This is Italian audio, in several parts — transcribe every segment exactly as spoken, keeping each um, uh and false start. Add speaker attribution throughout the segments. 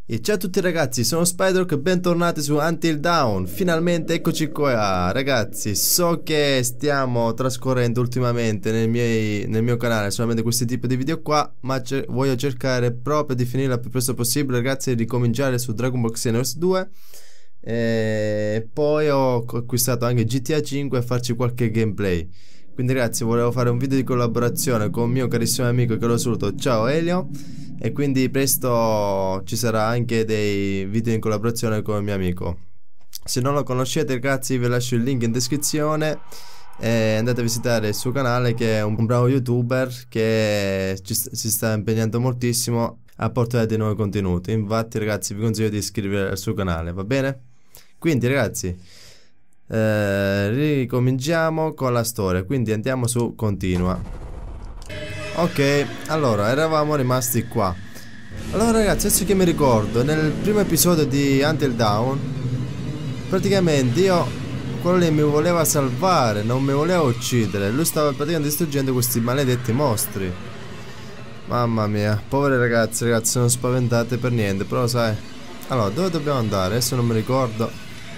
Speaker 1: E ciao a tutti ragazzi, sono Spider e bentornati su Until Dawn. Finalmente eccoci qua ragazzi. So che stiamo trascorrendo ultimamente nel, miei, nel mio canale solamente questi tipi di video qua, ma cer voglio cercare proprio di finirla il più presto possibile ragazzi, e ricominciare su Dragon Ball Xenoverse due. E poi ho acquistato anche G T A cinque e farci qualche gameplay. Quindi ragazzi, volevo fare un video di collaborazione con un mio carissimo amico che lo saluto, ciao Elio. E quindi presto ci sarà anche dei video in collaborazione con il mio amico. Se non lo conoscete ragazzi, vi lascio il link in descrizione e andate a visitare il suo canale, che è un bravo youtuber che ci st si sta impegnando moltissimo a portare dei nuovi contenuti. Infatti ragazzi vi consiglio di iscrivervi al suo canale, va bene? Quindi ragazzi eh, ricominciamo con la storia, quindi andiamo su continua. Ok, allora eravamo rimasti qua. Allora ragazzi, adesso che mi ricordo, nel primo episodio di Until Dawn praticamente io, quello lì mi voleva salvare, non mi voleva uccidere. Lui stava praticamente distruggendo questi maledetti mostri. Mamma mia, poveri ragazzi, ragazzi, non spaventate per niente. Però sai, allora dove dobbiamo andare? Adesso non mi ricordo.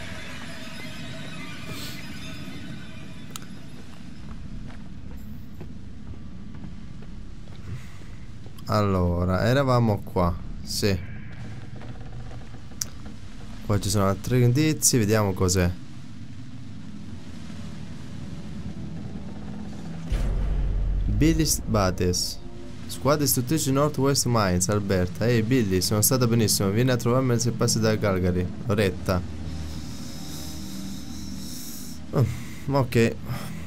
Speaker 1: Allora, eravamo qua, sì. Poi ci sono altri indizi, vediamo cos'è. Billy Bates, squadra istruttrice Northwest Mines, Alberta. Ehi Billy, sono stata benissimo, vieni a trovarmi se passi da Calgary. Loretta. Oh, ok.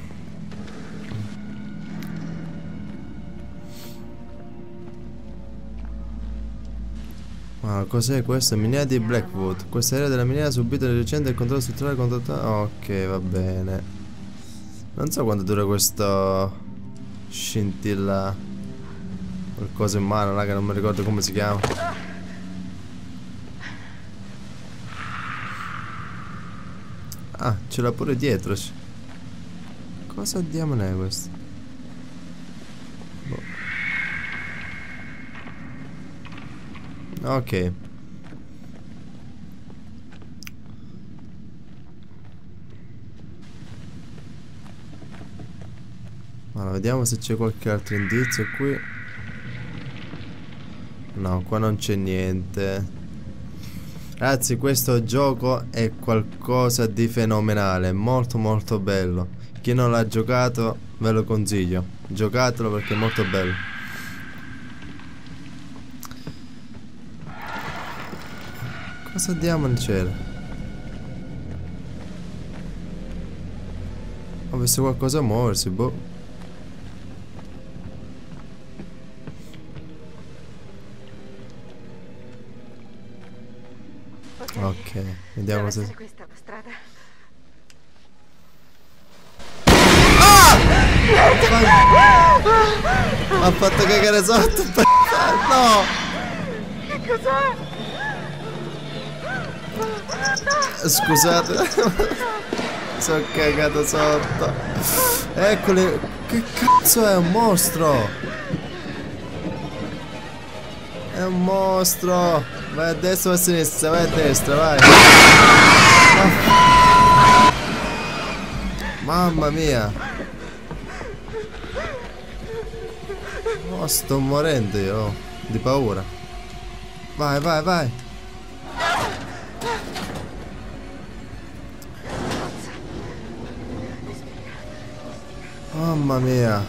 Speaker 1: Ah, cos'è questo? Miniera di Blackwood. Questa area della miniera ha subito di recente il controllo strutturale contro... Ok, va bene. Non so quanto dura questo scintilla. Qualcosa in mano, raga, non mi ricordo come si chiama. Ah, ce l'ha pure dietro. Cosa diamine è questo? Boh. Ok. Allora, vediamo se c'è qualche altro indizio qui. No, qua non c'è niente. Ragazzi, questo gioco è qualcosa di fenomenale, molto molto bello. Chi non l'ha giocato ve lo consiglio. Giocatelo perché è molto bello. Cosa diamine c'era? Ho visto qualcosa muoversi, boh. Ok, vediamo se...
Speaker 2: Questa la strada.
Speaker 1: Ah! Ha fatto cagare sotto. No!
Speaker 2: Che cos'è?
Speaker 1: Scusate. Sono cagato sotto. Eccoli. Che cazzo è? Un mostro. È un mostro. Vai a destra o a sinistra? Vai a destra, vai. Mamma mia. Oh, sto morendo io di paura. Vai, vai, vai. Mamma mia.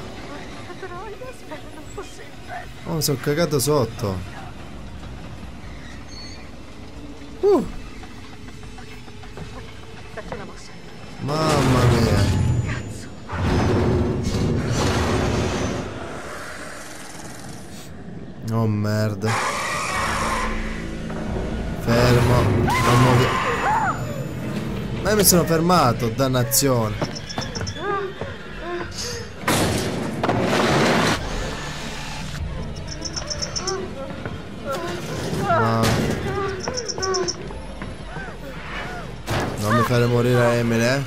Speaker 1: Oh, mi sono cagato sotto. Uh. Mamma mia. Oh merda. Fermo. Non muovi. Ma io mi sono fermato, dannazione. Non mi fare morire Emily, eh.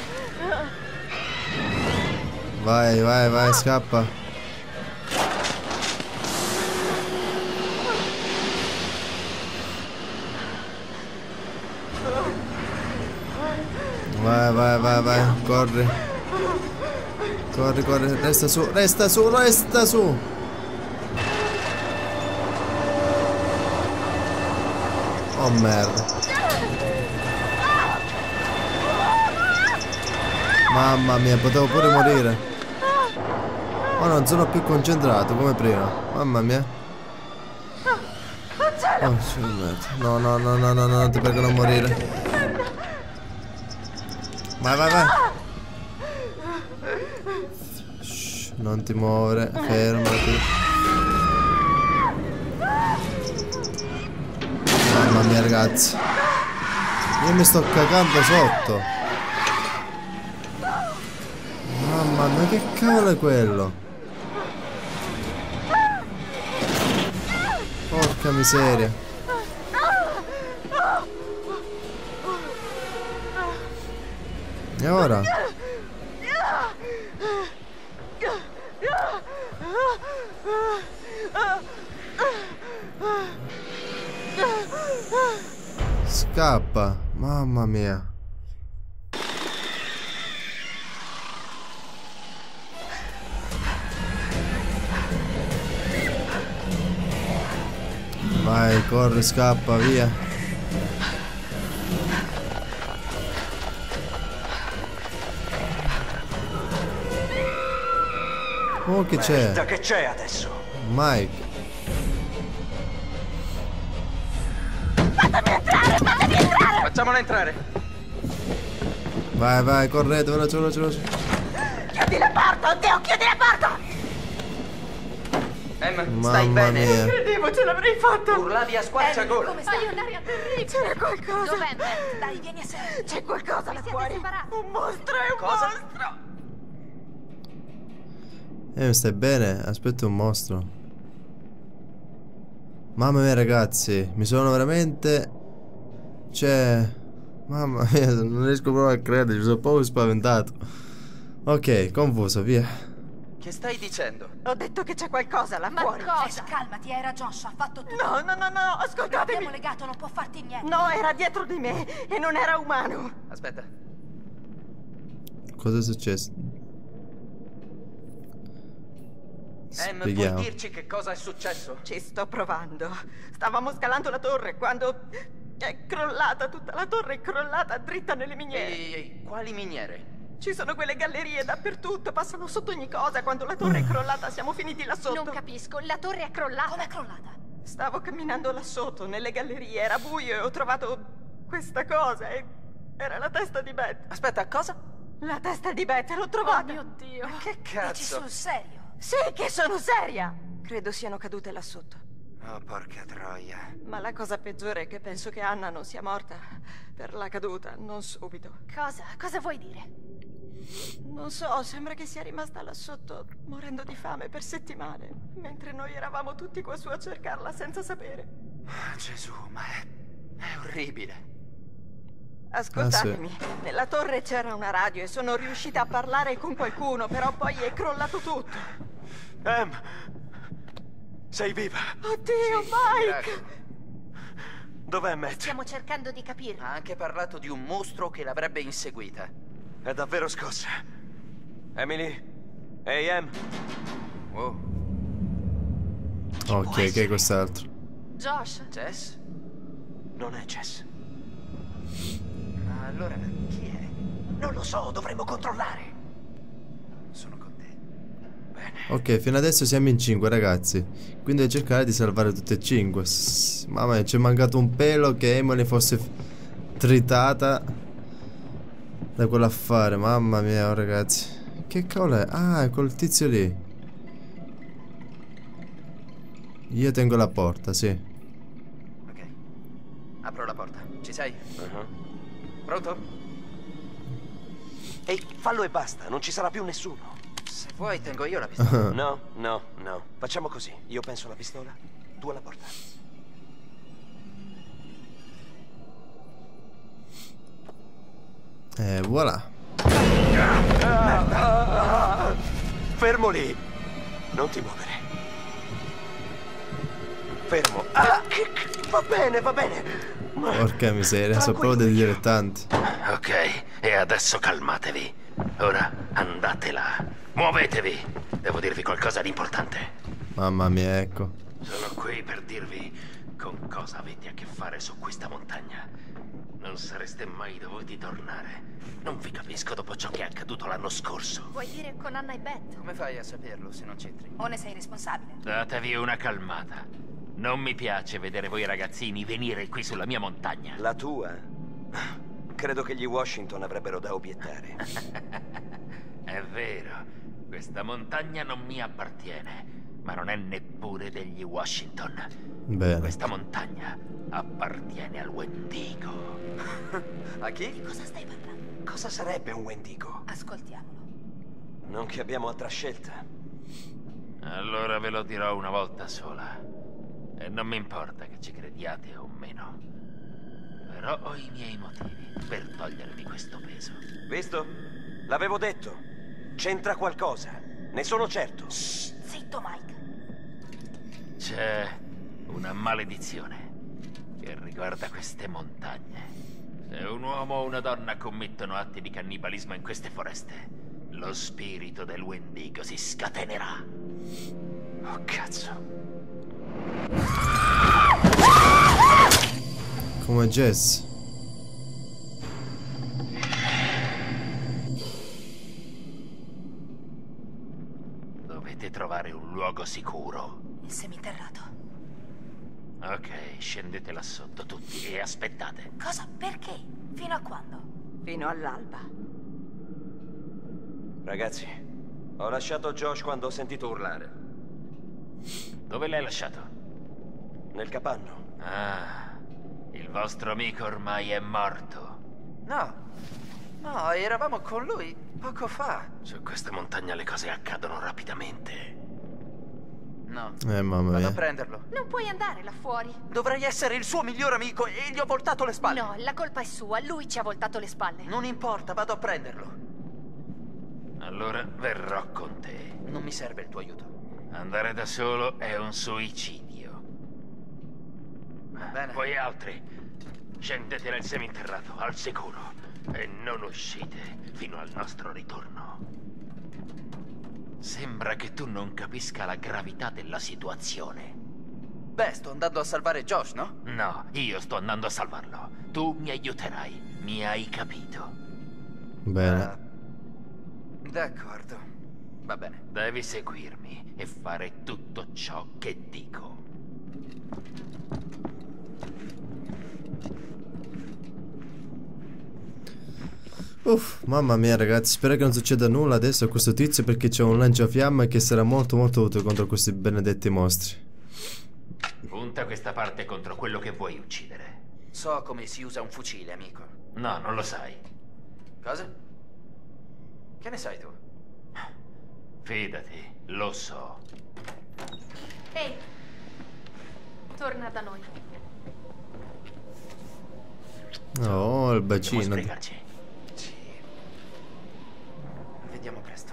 Speaker 1: Vai, vai, vai, scappa. Vai, vai, vai, vai, corri. Corri, corri, resta su, resta su, resta su. Oh merda. Mamma mia, potevo pure morire. Oh, non sono più concentrato come prima. Mamma mia. Oh, no, no, no, no, no, no, ti prego non morire. Vai, vai, vai. Shh, non ti muovere, fermati. Mamma mia, ragazzi. Io mi sto cagando sotto. Mamma mia, che cavolo è quello? Porca miseria. E ora? Scappa, mamma mia. Vai, corri, scappa, via. Oh, che c'è?
Speaker 3: Che c'è adesso?
Speaker 1: Mike.
Speaker 2: Fatemi entrare, fatemi entrare!
Speaker 3: Facciamola entrare.
Speaker 1: Vai, vai, correte, veloce, veloce, veloce.
Speaker 2: Chiudi la porta, oddio, chiudi la porta!
Speaker 3: Emma,
Speaker 1: Mamma
Speaker 3: stai bene?
Speaker 1: mia.
Speaker 2: Credevo ce l'avrei fatta!
Speaker 3: Urlavi a squarciagola.
Speaker 4: Come stai?
Speaker 2: Hai un'aria terribile! C'era qualcosa!
Speaker 4: Dov'è Matt? Dai, vieni a sé.
Speaker 2: C'è qualcosa là
Speaker 4: siete
Speaker 2: fuori!
Speaker 4: separati?
Speaker 2: Un mostro, è un
Speaker 3: Cosa?
Speaker 2: mostro!
Speaker 1: Eh, stai bene? Aspetta un mostro. Mamma mia, ragazzi, mi sono veramente... Cioè... Mamma mia, non riesco proprio a credere, mi sono proprio spaventato. Ok, confuso, via.
Speaker 3: Che stai dicendo?
Speaker 2: Ho detto che c'è qualcosa là
Speaker 4: Ma
Speaker 2: fuori!
Speaker 4: cosa? Calmati, era Josh, ha fatto tutto.
Speaker 2: No, no, no, no,
Speaker 4: L'abbiamo
Speaker 2: ascoltatemi!
Speaker 4: legato, non può farti niente.
Speaker 2: No, era dietro di me e non era umano!
Speaker 3: Aspetta.
Speaker 1: Cosa è successo?
Speaker 3: Em, puoi
Speaker 1: Spieghiamo.
Speaker 3: dirci che cosa è successo?
Speaker 2: Ci sto provando. Stavamo scalando la torre quando è crollata, tutta la torre è crollata dritta nelle miniere.
Speaker 3: Ehi, ehi, ehi, quali miniere?
Speaker 2: Ci sono quelle gallerie dappertutto, passano sotto ogni cosa. Quando la torre è crollata siamo finiti là sotto.
Speaker 4: Non capisco, la torre è crollata. Com'è crollata?
Speaker 2: Stavo camminando là sotto, nelle gallerie, era buio e ho trovato questa cosa e era la testa di Beth.
Speaker 3: Aspetta, cosa?
Speaker 2: La testa di Beth, l'ho
Speaker 4: Oh
Speaker 2: trovata.
Speaker 4: mio Dio.
Speaker 3: Che
Speaker 4: Dici
Speaker 3: cazzo?
Speaker 4: sul serio?
Speaker 2: Sì, che sono seria! Credo siano cadute là sotto.
Speaker 3: Oh, porca troia.
Speaker 2: Ma la cosa peggiore è che penso che Anna non sia morta per la caduta, non subito.
Speaker 4: Cosa? Cosa vuoi dire?
Speaker 2: Non so, sembra che sia rimasta là sotto, morendo di fame per settimane, mentre noi eravamo tutti qua su a cercarla senza sapere.
Speaker 3: Oh, Gesù, ma è... è orribile.
Speaker 2: Ascoltatemi, nella torre c'era una radio e sono riuscita a parlare con qualcuno, però poi è crollato tutto.
Speaker 3: Em, sei viva?
Speaker 2: Oddio, Mike!
Speaker 3: Dov'è Matt?
Speaker 4: Stiamo cercando di capire.
Speaker 3: Ha anche parlato di un mostro che l'avrebbe inseguita.
Speaker 5: È davvero scossa. Emily? Ehi, Em?
Speaker 3: Wow.
Speaker 1: Ok, che è quest'altro?
Speaker 4: Josh?
Speaker 3: Jess?
Speaker 5: Non è Jess.
Speaker 3: Ma allora chi è?
Speaker 5: Non lo so, dovremmo controllare.
Speaker 3: Sono con te. Bene.
Speaker 1: Ok, fino adesso siamo in cinque, ragazzi. Quindi devo cercare di salvare tutte e cinque. Mamma mia, ci è mancato un pelo che Emily fosse tritata da quell'affare. Mamma mia, oh, ragazzi. Che cavolo è? Ah, è quel tizio lì. Io tengo la porta, sì.
Speaker 3: Ok. Apro la porta. Ci sei?
Speaker 5: Uh-huh.
Speaker 3: Pronto?
Speaker 5: Ehi, fallo e basta, non ci sarà più nessuno.
Speaker 3: Se vuoi tengo io la pistola.
Speaker 5: No, no, no. Facciamo così. Io penso alla pistola, tu alla porta.
Speaker 1: E voilà.
Speaker 5: Fermo lì. Non ti muovere. Fermo. Ah, che...
Speaker 3: Va bene, va bene.
Speaker 1: Porca miseria, so proprio dei dilettanti.
Speaker 6: Ok, e adesso calmatevi. Ora andate là. Muovetevi. Devo dirvi qualcosa di importante.
Speaker 1: Mamma mia, ecco.
Speaker 6: Sono qui per dirvi con cosa avete a che fare su questa montagna. Non sareste mai dovuti tornare. Non vi capisco dopo ciò che è accaduto l'anno scorso.
Speaker 4: Vuoi dire con Anna e Beth?
Speaker 7: Come fai a saperlo se non c'entri?
Speaker 4: O ne sei responsabile?
Speaker 6: Datevi una calmata. Non mi piace vedere voi ragazzini venire qui sulla mia montagna.
Speaker 3: La tua? Credo che gli Washington avrebbero da obiettare.
Speaker 6: È vero, questa montagna non mi appartiene, ma non è neppure degli Washington.
Speaker 1: Bene.
Speaker 6: Questa montagna appartiene al Wendigo.
Speaker 3: A chi?
Speaker 4: Di cosa stai parlando?
Speaker 3: Cosa sarebbe un Wendigo?
Speaker 4: Ascoltiamolo.
Speaker 3: Non che abbiamo altra scelta.
Speaker 6: Allora ve lo dirò una volta sola. E non mi importa che ci crediate o meno. Però ho i miei motivi per togliervi questo peso.
Speaker 3: Visto? L'avevo detto. C'entra qualcosa. Ne sono certo.
Speaker 4: Shh, zitto, Mike.
Speaker 6: C'è una maledizione che riguarda queste montagne. Se un uomo o una donna commettono atti di cannibalismo in queste foreste, lo spirito del Wendigo si scatenerà. Oh, cazzo.
Speaker 1: Come Jess.
Speaker 6: Dovete trovare un luogo sicuro.
Speaker 4: Il seminterrato.
Speaker 6: Ok, scendete là sotto tutti e aspettate.
Speaker 4: Cosa? Perché? Fino a quando?
Speaker 2: Fino all'alba.
Speaker 3: Ragazzi, ho lasciato Josh quando ho sentito urlare.
Speaker 6: Dove l'hai lasciato?
Speaker 3: Nel capanno.
Speaker 6: Ah, il vostro amico ormai è morto.
Speaker 7: No, no, eravamo con lui poco fa.
Speaker 6: Su questa montagna le cose accadono rapidamente.
Speaker 7: No,
Speaker 1: Eh, mamma
Speaker 7: vado
Speaker 1: mia.
Speaker 7: a prenderlo.
Speaker 4: Non puoi andare là fuori.
Speaker 7: Dovrei essere il suo miglior amico e gli ho voltato le spalle.
Speaker 4: No, la colpa è sua. Lui ci ha voltato le spalle.
Speaker 7: Non importa, vado a prenderlo.
Speaker 6: Allora verrò con te.
Speaker 7: Non mi serve il tuo aiuto.
Speaker 6: Andare da solo è un suicidio.
Speaker 7: Bene.
Speaker 6: Voi altri, scendete nel seminterrato, al sicuro, e non uscite fino al nostro ritorno. Sembra che tu non capisca la gravità della situazione.
Speaker 7: Beh, sto andando a salvare Josh, no?
Speaker 6: No, io sto andando a salvarlo. Tu mi aiuterai, mi hai capito?
Speaker 1: Bene.
Speaker 7: Ah, d'accordo. Va bene.
Speaker 6: Devi seguirmi e fare tutto ciò che dico.
Speaker 1: Uff, mamma mia ragazzi, spero che non succeda nulla adesso a questo tizio, perché c'è un lanciafiamme che sarà molto molto utile contro questi benedetti mostri.
Speaker 6: Punta questa parte contro quello che vuoi uccidere.
Speaker 7: So come si usa un fucile, amico.
Speaker 6: No, non lo sai.
Speaker 7: Cosa? Che ne sai tu?
Speaker 6: Fidati, lo so.
Speaker 4: Ehi, torna da noi.
Speaker 1: Oh, il
Speaker 6: Dobbiamo
Speaker 1: bacino.
Speaker 6: sbrigarci.
Speaker 7: Sì. Vediamo presto.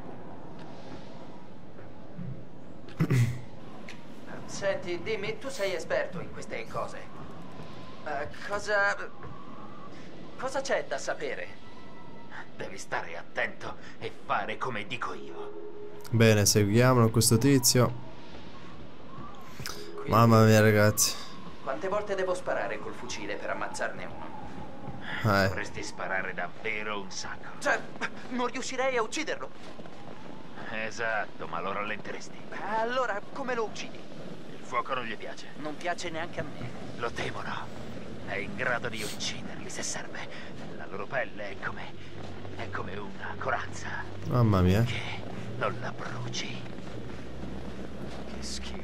Speaker 7: Senti, dimmi, tu sei esperto in queste cose. Eh, cosa... Cosa c'è da sapere?
Speaker 6: Devi stare attento e fare come dico io.
Speaker 1: Bene, seguiamolo questo tizio.
Speaker 7: Quindi,
Speaker 1: Mamma mia ragazzi.
Speaker 7: quante volte devo sparare col fucile per ammazzarne uno?
Speaker 1: Eh,
Speaker 6: Dovresti sparare davvero un sacco.
Speaker 7: Cioè, non riuscirei a ucciderlo.
Speaker 6: Esatto, ma lo rallenteresti.
Speaker 7: Allora, come lo uccidi?
Speaker 6: Il fuoco non gli piace.
Speaker 7: Non piace neanche a me.
Speaker 6: Lo temono. È in grado di ucciderli se serve. La loro pelle è come... è come una corazza.
Speaker 1: mamma mia.
Speaker 6: Che non la bruci.
Speaker 7: Che schifo.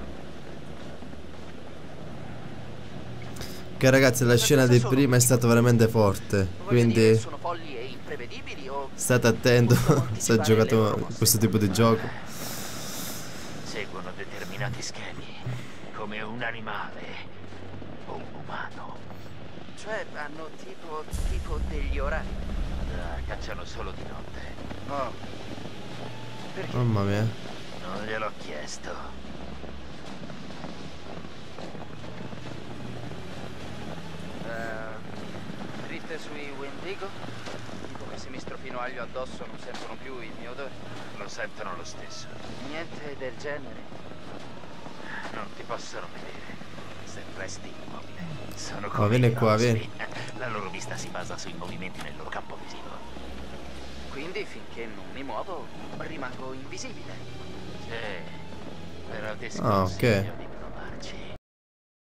Speaker 1: Che ragazzi, la scena di prima è stata veramente forte.
Speaker 7: Voglio
Speaker 1: Quindi
Speaker 7: dire, sono folli e imprevedibili o...
Speaker 1: state attento se ha giocato questo tipo di gioco.
Speaker 6: Seguono determinati schemi. Come un animale o un umano.
Speaker 7: Cioè, hanno tipo... tipo degli orari.
Speaker 6: Ah, cacciano solo di notte.
Speaker 7: Oh. Perché?
Speaker 1: Mamma mia.
Speaker 6: Non gliel'ho chiesto.
Speaker 7: sapere sui Wendigo? Dico che se mi strofino aglio addosso non sentono più il mio odore.
Speaker 6: Lo sentono lo stesso.
Speaker 7: Niente del genere.
Speaker 6: Non ti possono vedere se resti immobile. Sono
Speaker 1: Ma
Speaker 6: come
Speaker 1: vieni
Speaker 6: i
Speaker 1: qua,
Speaker 6: rospi.
Speaker 1: vieni.
Speaker 6: La loro vista si basa sui movimenti nel loro campo visivo.
Speaker 7: Quindi finché non mi muovo rimango invisibile.
Speaker 6: Sì, però ti
Speaker 1: Ah, ok.
Speaker 6: sconsiglio di